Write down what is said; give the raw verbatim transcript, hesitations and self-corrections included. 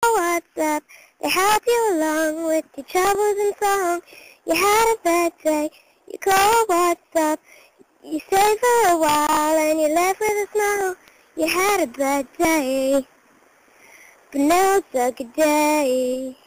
what's up? They help you along with your troubles and song. You had a bad day, you call what's up. You stayed for a while and you left with a smile. You had a bad day, but now it's a good day.